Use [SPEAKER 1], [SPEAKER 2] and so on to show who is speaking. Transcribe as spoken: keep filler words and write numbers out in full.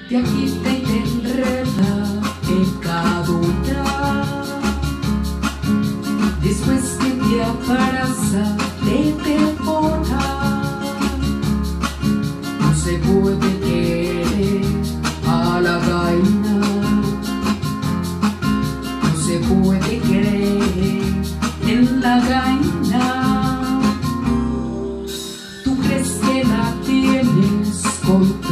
[SPEAKER 1] de aquí te enreda pecadora. Después que te abraza, te devora. No se puede querer a la Caina, no se puede creer en la Caina. Tú crees que la tienes con